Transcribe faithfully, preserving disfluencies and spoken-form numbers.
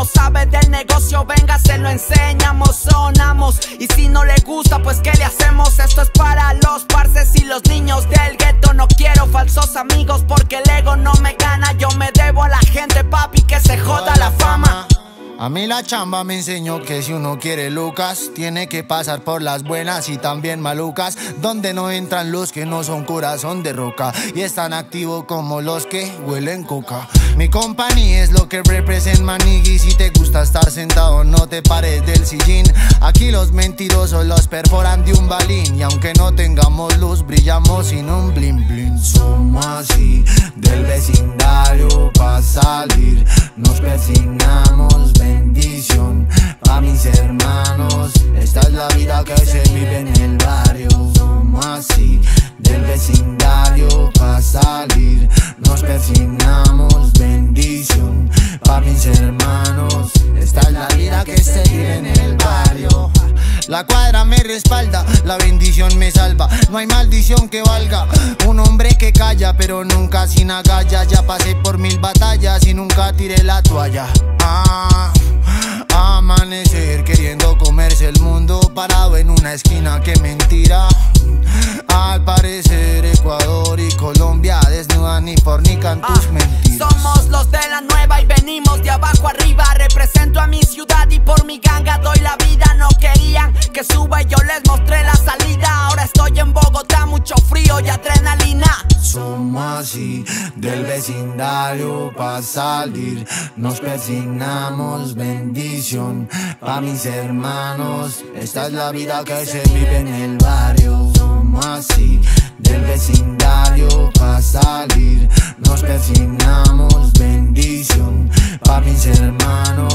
sabe del negocio, venga, se lo enseñamos, sonamos. Y si no le gusta, pues ¿qué le hacemos? Esto es para los parces y los niños del gueto. No quiero falsos amigos porque el ego no me gana. Yo me debo a la gente, papi, que se joda la fama. A mí la chamba me enseñó que si uno quiere lucas, tiene que pasar por las buenas y también malucas, donde no entran los que no son corazón de roca y están activos como los que huelen coca. Mi compañía es lo que representa manigui. Si te gusta estar sentado, no te pares del sillín. Aquí los mentirosos los perforan de un balín, y aunque no tengamos luz, brillamos sin un blin blin. Somos así, del vecindario pa' salir, nos persignamos, bendición pa' mis hermanos. Esta es la vida que se vive en el barrio. Somos así, del vecindario pa' salir, nos persignamos, bendición pa' mis hermanos. Esta es la vida que se vive en el barrio. La cuadra me respalda, la bendición me salva. No hay maldición que valga un hombre que calla, pero nunca sin agallas. Ya pasé por mil batallas y nunca tiré la toalla. Ah, amanecer queriendo comerse el mundo, parado en una esquina, que mentira. Al parecer Ecuador y Colombia desnudan y fornican tus ah, mentiras. Somos los de la nueva y venimos de abajo arriba. Represento a mi ciudad y por mi ganga doy la vida. No querían que suba y yo les mostré la salida. Ahora estoy en Bogotá, mucho frío y adrenalina. Somos así, del vecindario pa' salir, nos persignamos, bendición pa' mis hermanos. Esta es la vida que se vive en el barrio. Somos así, del vecindario pa' salir, nos persignamos, bendición pa' mis hermanos.